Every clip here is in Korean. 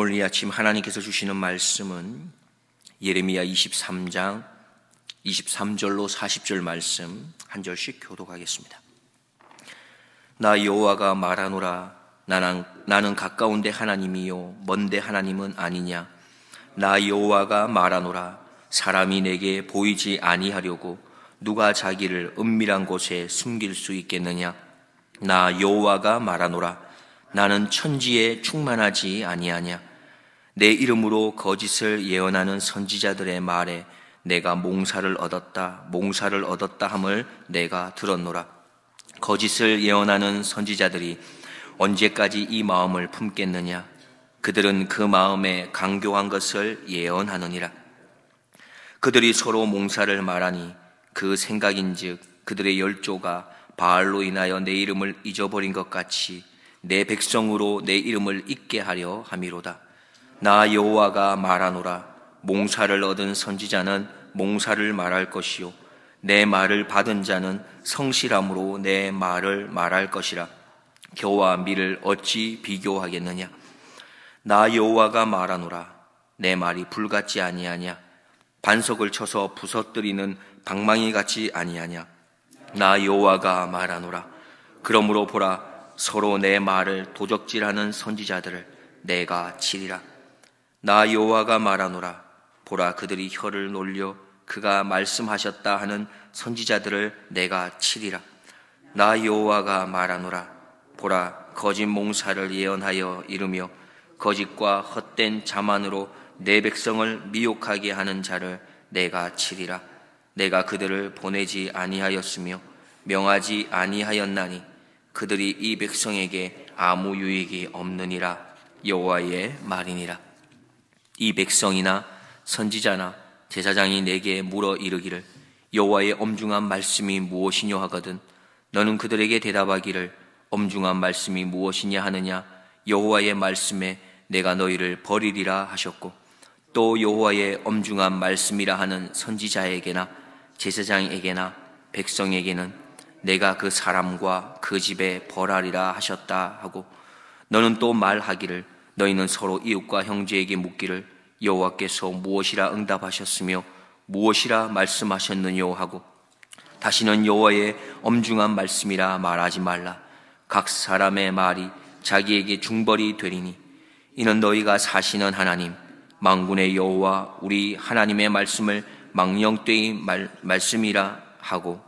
오늘 이 아침 하나님께서 주시는 말씀은 예레미야 23장 23절로 40절 말씀 한 절씩 교독하겠습니다. 나 여호와가 말하노라. 나는 가까운데 하나님이요 먼데 하나님은 아니냐. 나 여호와가 말하노라. 사람이 내게 보이지 아니하려고 누가 자기를 은밀한 곳에 숨길 수 있겠느냐. 나 여호와가 말하노라. 나는 천지에 충만하지 아니하냐. 내 이름으로 거짓을 예언하는 선지자들의 말에 내가 몽사를 얻었다 함을 내가 들었노라. 거짓을 예언하는 선지자들이 언제까지 이 마음을 품겠느냐. 그들은 그 마음에 강교한 것을 예언하느니라. 그들이 서로 몽사를 말하니 그 생각인즉 그들의 열조가 바알로 인하여 내 이름을 잊어버린 것 같이 내 백성으로 내 이름을 잊게 하려 함이로다. 나 여호와가 말하노라. 몽사를 얻은 선지자는 몽사를 말할 것이요 내 말을 받은 자는 성실함으로 내 말을 말할 것이라. 겨와 밀을 어찌 비교하겠느냐. 나 여호와가 말하노라. 내 말이 불같지 아니하냐. 반석을 쳐서 부서뜨리는 방망이 같지 아니하냐. 나 여호와가 말하노라. 그러므로 보라, 서로 내 말을 도적질하는 선지자들을 내가 치리라. 나 여호와가 말하노라. 보라, 그들이 혀를 놀려 그가 말씀하셨다 하는 선지자들을 내가 치리라. 나 여호와가 말하노라. 보라, 거짓 몽사를 예언하여 이르며 거짓과 헛된 자만으로 내 백성을 미혹하게 하는 자를 내가 치리라. 내가 그들을 보내지 아니하였으며 명하지 아니하였나니 그들이 이 백성에게 아무 유익이 없느니라. 여호와의 말이니라. 이 백성이나 선지자나 제사장이 내게 물어 이르기를 여호와의 엄중한 말씀이 무엇이뇨 하거든 너는 그들에게 대답하기를 엄중한 말씀이 무엇이냐 하느냐. 여호와의 말씀에 내가 너희를 버리리라 하셨고 또 여호와의 엄중한 말씀이라 하는 선지자에게나 제사장에게나 백성에게는 내가 그 사람과 그 집에 벌하리라 하셨다 하고 너는 또 말하기를 너희는 서로 이웃과 형제에게 묻기를 여호와께서 무엇이라 응답하셨으며 무엇이라 말씀하셨느뇨 하고 다시는 여호와의 엄중한 말씀이라 말하지 말라. 각 사람의 말이 자기에게 중벌이 되리니 이는 너희가 사시는 하나님 만군의 여호와 우리 하나님의 말씀을 망령되이 말씀이라 하고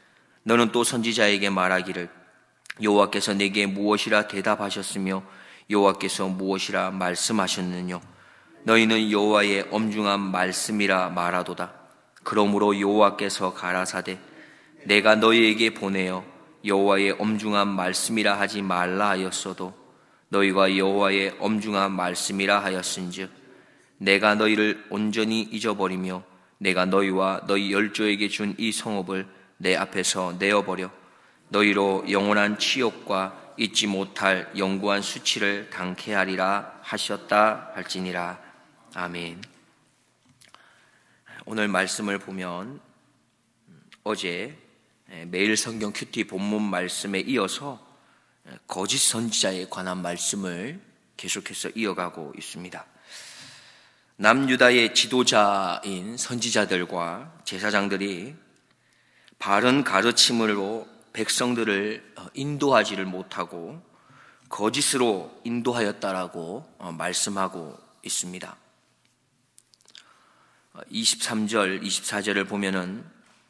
너는 또 선지자에게 말하기를 여호와께서 내게 무엇이라 대답하셨으며 여호와께서 무엇이라 말씀하셨느뇨. 너희는 여호와의 엄중한 말씀이라 말하도다. 그러므로 여호와께서 가라사대 내가 너희에게 보내어 여호와의 엄중한 말씀이라 하지 말라 하였어도 너희가 여호와의 엄중한 말씀이라 하였은즉 내가 너희를 온전히 잊어버리며 내가 너희와 너희 열조에게 준 이 성읍을 내 앞에서 내어버려 너희로 영원한 치욕과 잊지 못할 영구한 수치를 당케 하리라 하셨다 할지니라. 아멘. 오늘 말씀을 보면 어제 매일 성경 큐티 본문 말씀에 이어서 거짓 선지자에 관한 말씀을 계속해서 이어가고 있습니다. 남유다의 지도자인 선지자들과 제사장들이 바른 가르침으로 백성들을 인도하지를 못하고 거짓으로 인도하였다라고 말씀하고 있습니다. 23절, 24절을 보면은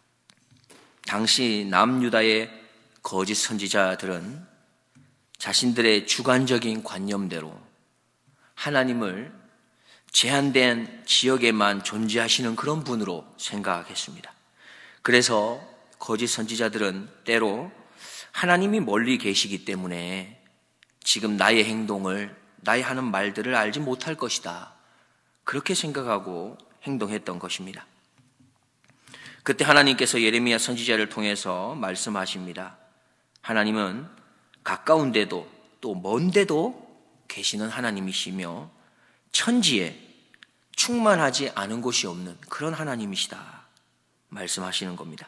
당시 남유다의 거짓 선지자들은 자신들의 주관적인 관념대로 하나님을 제한된 지역에만 존재하시는 그런 분으로 생각했습니다. 그래서 거짓 선지자들은 때로 하나님이 멀리 계시기 때문에 지금 나의 행동을, 나의 하는 말들을 알지 못할 것이다. 그렇게 생각하고 행동했던 것입니다. 그때 하나님께서 예레미야 선지자를 통해서 말씀하십니다. 하나님은 가까운데도 또 먼데도 계시는 하나님이시며 천지에 충만하지 않은 곳이 없는 그런 하나님이시다 말씀하시는 겁니다.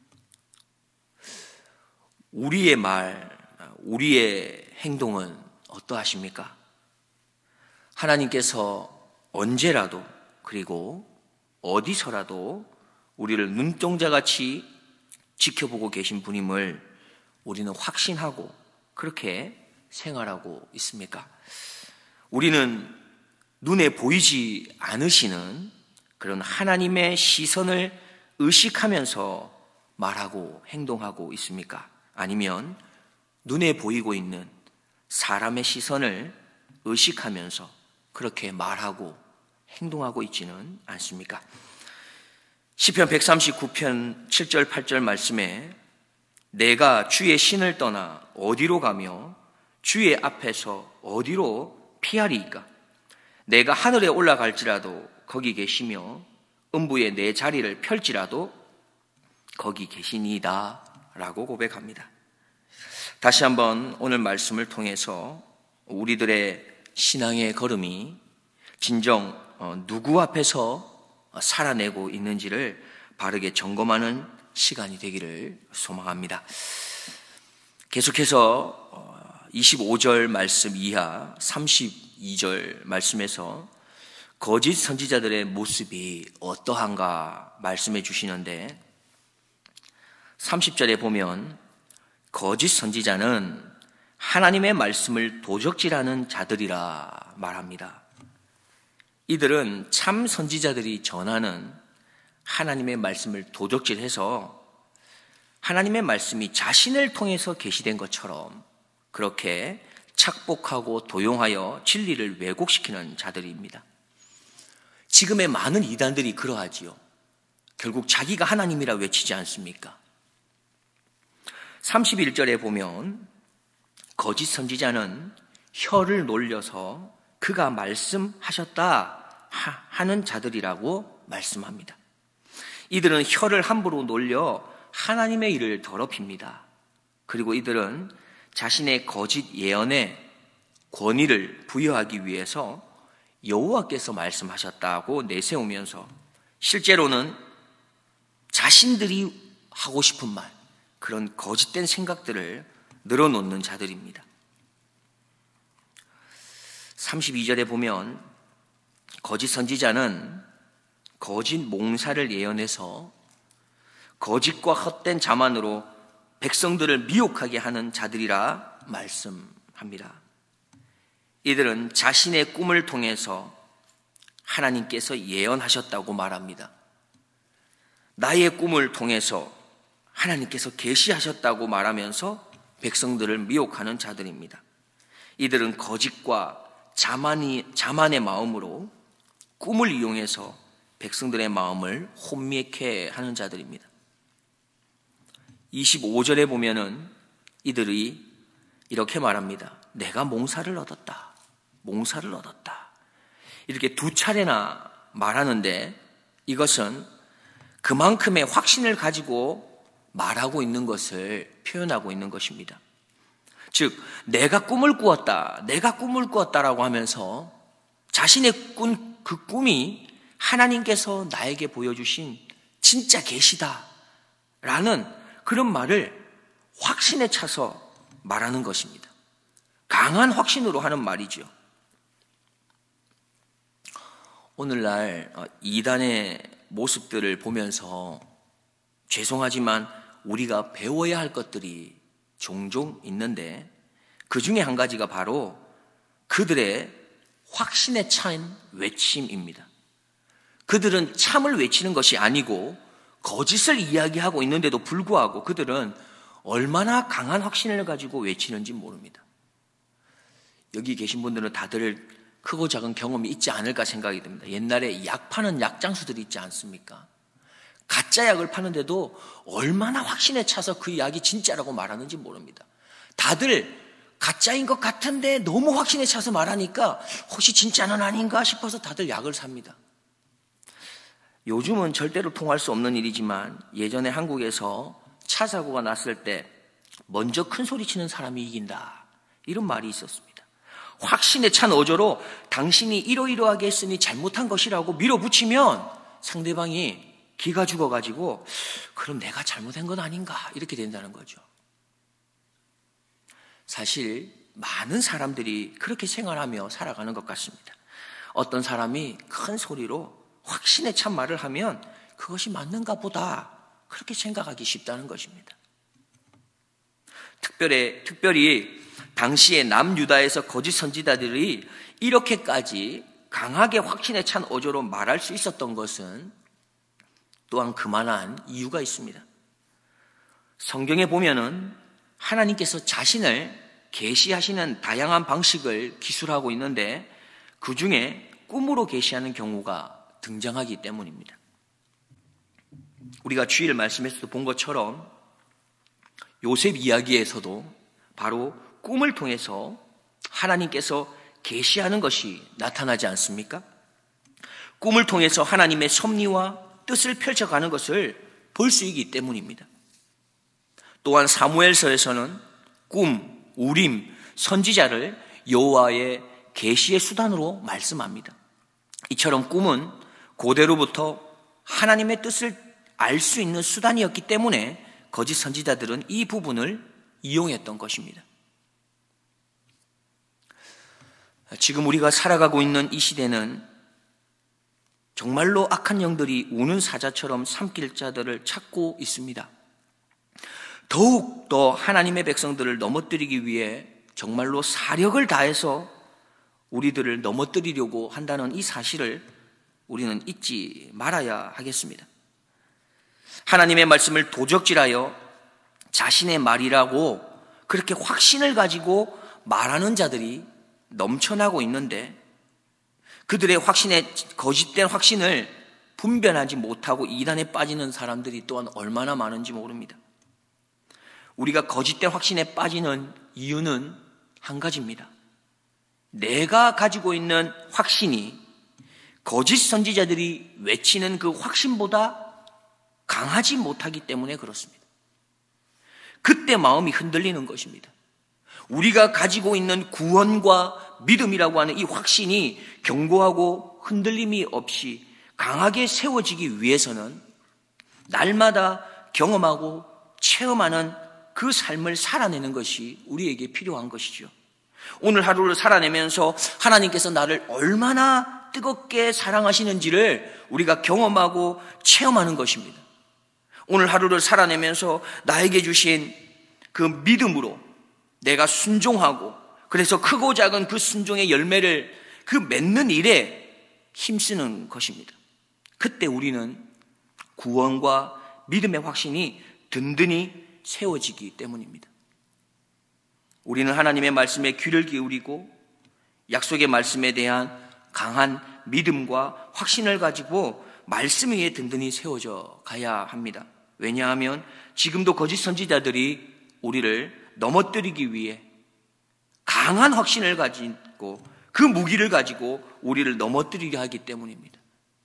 우리의 말, 우리의 행동은 어떠하십니까? 하나님께서 언제라도 그리고 어디서라도 우리를 눈동자같이 지켜보고 계신 분임을 우리는 확신하고 그렇게 생활하고 있습니까? 우리는 눈에 보이지 않으시는 그런 하나님의 시선을 의식하면서 말하고 행동하고 있습니까? 아니면 눈에 보이고 있는 사람의 시선을 의식하면서 그렇게 말하고 행동하고 있지는 않습니까? 시편 139편 7절 8절 말씀에 내가 주의 신을 떠나 어디로 가며 주의 앞에서 어디로 피하리이까? 내가 하늘에 올라갈지라도 거기 계시며 음부에 내 자리를 펼지라도 거기 계시니이다 라고 고백합니다. 다시 한번 오늘 말씀을 통해서 우리들의 신앙의 걸음이 진정 누구 앞에서 살아내고 있는지를 바르게 점검하는 시간이 되기를 소망합니다. 계속해서 25절 말씀 이하 32절 말씀에서 거짓 선지자들의 모습이 어떠한가 말씀해 주시는데 30절에 보면 거짓 선지자는 하나님의 말씀을 도적질하는 자들이라 말합니다. 이들은 참 선지자들이 전하는 하나님의 말씀을 도적질해서 하나님의 말씀이 자신을 통해서 계시된 것처럼 그렇게 착복하고 도용하여 진리를 왜곡시키는 자들입니다. 지금의 많은 이단들이 그러하지요. 결국 자기가 하나님이라 외치지 않습니까? 31절에 보면 거짓 선지자는 혀를 놀려서 그가 말씀하셨다 하는 자들이라고 말씀합니다. 이들은 혀를 함부로 놀려 하나님의 일을 더럽힙니다. 그리고 이들은 자신의 거짓 예언에 권위를 부여하기 위해서 여호와께서 말씀하셨다고 내세우면서 실제로는 자신들이 하고 싶은 말, 그런 거짓된 생각들을 늘어놓는 자들입니다. 32절에 보면 거짓 선지자는 거짓 몽사를 예언해서 거짓과 헛된 자만으로 백성들을 미혹하게 하는 자들이라 말씀합니다. 이들은 자신의 꿈을 통해서 하나님께서 예언하셨다고 말합니다. 나의 꿈을 통해서 하나님께서 계시하셨다고 말하면서 백성들을 미혹하는 자들입니다. 이들은 거짓과 자만의 마음으로 꿈을 이용해서 백성들의 마음을 혼미케 하는 자들입니다. 25절에 보면은 이들이 이렇게 말합니다. 내가 몽사를 얻었다. 몽사를 얻었다. 이렇게 두 차례나 말하는데 이것은 그만큼의 확신을 가지고 말하고 있는 것을 표현하고 있는 것입니다. 즉 내가 꿈을 꾸었다. 내가 꿈을 꾸었다라고 하면서 자신의 그 꿈이 하나님께서 나에게 보여주신 진짜 계시다라는 그런 말을 확신에 차서 말하는 것입니다. 강한 확신으로 하는 말이죠. 오늘날 이단의 모습들을 보면서 죄송하지만 우리가 배워야 할 것들이 종종 있는데 그 중에 한 가지가 바로 그들의 확신에 찬 외침입니다. 그들은 참을 외치는 것이 아니고 거짓을 이야기하고 있는데도 불구하고 그들은 얼마나 강한 확신을 가지고 외치는지 모릅니다. 여기 계신 분들은 다들 크고 작은 경험이 있지 않을까 생각이 듭니다. 옛날에 약 파는 약장수들이 있지 않습니까? 가짜 약을 파는데도 얼마나 확신에 차서 그 약이 진짜라고 말하는지 모릅니다. 다들 가짜인 것 같은데 너무 확신에 차서 말하니까 혹시 진짜는 아닌가 싶어서 다들 약을 삽니다. 요즘은 절대로 통할 수 없는 일이지만 예전에 한국에서 차 사고가 났을 때 먼저 큰 소리 치는 사람이 이긴다. 이런 말이 있었습니다. 확신에 찬 어조로 당신이 이러이러하게 했으니 잘못한 것이라고 밀어붙이면 상대방이 기가 죽어가지고 그럼 내가 잘못한 건 아닌가 이렇게 된다는 거죠. 사실 많은 사람들이 그렇게 생활하며 살아가는 것 같습니다. 어떤 사람이 큰 소리로 확신에 찬 말을 하면 그것이 맞는가 보다 그렇게 생각하기 쉽다는 것입니다. 특별히 당시의 남유다에서 거짓 선지자들이 이렇게까지 강하게 확신에 찬 어조로 말할 수 있었던 것은 또한 그만한 이유가 있습니다. 성경에 보면은 하나님께서 자신을 계시하시는 다양한 방식을 기술하고 있는데 그 중에 꿈으로 계시하는 경우가 등장하기 때문입니다. 우리가 주일 말씀에서도 본 것처럼 요셉 이야기에서도 바로 꿈을 통해서 하나님께서 계시하는 것이 나타나지 않습니까? 꿈을 통해서 하나님의 섭리와 뜻을 펼쳐가는 것을 볼 수 있기 때문입니다. 또한 사무엘서에서는 꿈, 우림, 선지자를 여호와의 계시의 수단으로 말씀합니다. 이처럼 꿈은 고대로부터 하나님의 뜻을 알 수 있는 수단이었기 때문에 거짓 선지자들은 이 부분을 이용했던 것입니다. 지금 우리가 살아가고 있는 이 시대는 정말로 악한 영들이 우는 사자처럼 삼킬 자들을 찾고 있습니다. 더욱 더 하나님의 백성들을 넘어뜨리기 위해 정말로 사력을 다해서 우리들을 넘어뜨리려고 한다는 이 사실을 우리는 잊지 말아야 하겠습니다. 하나님의 말씀을 도적질하여 자신의 말이라고 그렇게 확신을 가지고 말하는 자들이 넘쳐나고 있는데 그들의 거짓된 확신을 분별하지 못하고 이단에 빠지는 사람들이 또한 얼마나 많은지 모릅니다. 우리가 거짓된 확신에 빠지는 이유는 한 가지입니다. 내가 가지고 있는 확신이 거짓 선지자들이 외치는 그 확신보다 강하지 못하기 때문에 그렇습니다. 그때 마음이 흔들리는 것입니다. 우리가 가지고 있는 구원과 믿음이라고 하는 이 확신이 견고하고 흔들림이 없이 강하게 세워지기 위해서는 날마다 경험하고 체험하는 그 삶을 살아내는 것이 우리에게 필요한 것이죠. 오늘 하루를 살아내면서 하나님께서 나를 얼마나 뜨겁게 사랑하시는지를 우리가 경험하고 체험하는 것입니다. 오늘 하루를 살아내면서 나에게 주신 그 믿음으로 내가 순종하고 그래서 크고 작은 그 순종의 열매를 그 맺는 일에 힘쓰는 것입니다. 그때 우리는 구원과 믿음의 확신이 든든히 세워지기 때문입니다. 우리는 하나님의 말씀에 귀를 기울이고 약속의 말씀에 대한 강한 믿음과 확신을 가지고 말씀 위에 든든히 세워져 가야 합니다. 왜냐하면 지금도 거짓 선지자들이 우리를 넘어뜨리기 위해 강한 확신을 가지고 그 무기를 가지고 우리를 넘어뜨리게 하기 때문입니다.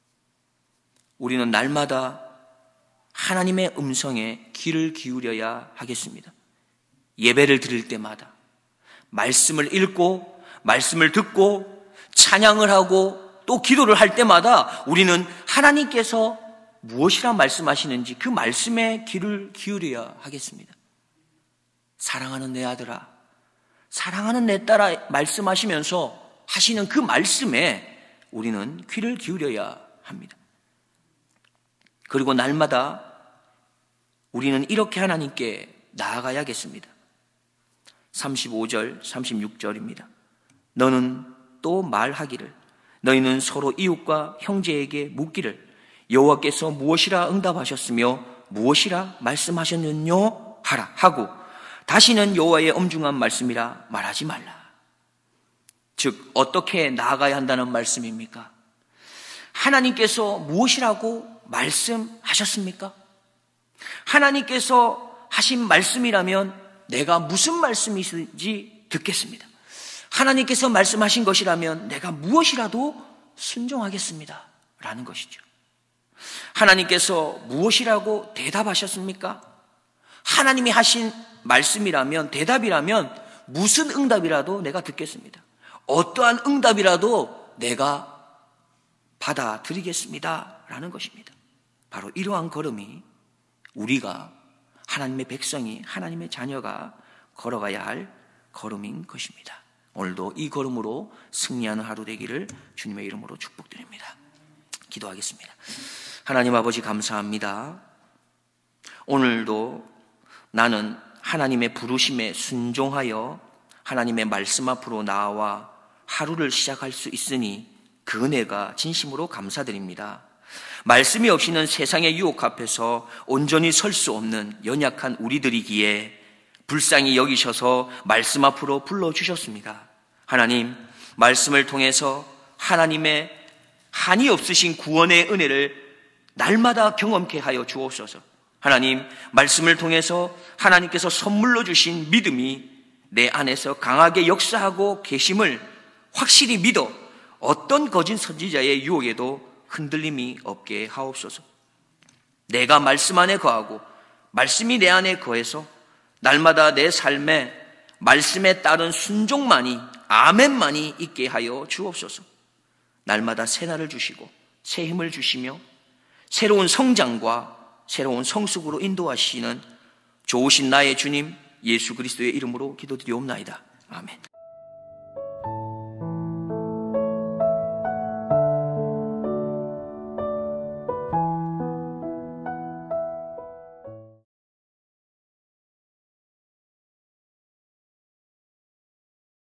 우리는 날마다 하나님의 음성에 귀를 기울여야 하겠습니다. 예배를 드릴 때마다 말씀을 읽고 말씀을 듣고 찬양을 하고 또 기도를 할 때마다 우리는 하나님께서 무엇이라 말씀하시는지 그 말씀에 귀를 기울여야 하겠습니다. 사랑하는 내 아들아, 사랑하는 내 딸아 말씀하시면서 하시는 그 말씀에 우리는 귀를 기울여야 합니다. 그리고 날마다 우리는 이렇게 하나님께 나아가야겠습니다. 35절, 36절입니다. 너는 또 말하기를 너희는 서로 이웃과 형제에게 묻기를 여호와께서 무엇이라 응답하셨으며 무엇이라 말씀하셨느뇨 하라 하고 다시는 여호와의 엄중한 말씀이라 말하지 말라. 즉 어떻게 나아가야 한다는 말씀입니까? 하나님께서 무엇이라고 말씀하셨습니까? 하나님께서 하신 말씀이라면 내가 무슨 말씀이신지 듣겠습니다. 하나님께서 말씀하신 것이라면 내가 무엇이라도 순종하겠습니다 라는 것이죠. 하나님께서 무엇이라고 대답하셨습니까? 하나님이 하신 말씀이라면, 대답이라면 무슨 응답이라도 내가 듣겠습니다. 어떠한 응답이라도 내가 받아들이겠습니다 라는 것입니다. 바로 이러한 걸음이 우리가 하나님의 백성이, 하나님의 자녀가 걸어가야 할 걸음인 것입니다. 오늘도 이 걸음으로 승리하는 하루 되기를 주님의 이름으로 축복드립니다. 기도하겠습니다. 하나님 아버지 감사합니다. 오늘도 나는 하나님의 부르심에 순종하여 하나님의 말씀 앞으로 나와 하루를 시작할 수 있으니 그 은혜가 진심으로 감사드립니다. 말씀이 없이는 세상의 유혹 앞에서 온전히 설 수 없는 연약한 우리들이기에 불쌍히 여기셔서 말씀 앞으로 불러주셨습니다. 하나님, 말씀을 통해서 하나님의 한이 없으신 구원의 은혜를 날마다 경험케 하여 주옵소서. 하나님, 말씀을 통해서 하나님께서 선물로 주신 믿음이 내 안에서 강하게 역사하고 계심을 확실히 믿어 어떤 거짓 선지자의 유혹에도 흔들림이 없게 하옵소서. 내가 말씀 안에 거하고 말씀이 내 안에 거해서 날마다 내 삶에 말씀에 따른 순종만이, 아멘만이 있게 하여 주옵소서. 날마다 새 날을 주시고 새 힘을 주시며 새로운 성장과 새로운 성숙으로 인도하시는 좋으신 나의 주님 예수 그리스도의 이름으로 기도드리옵나이다. 아멘.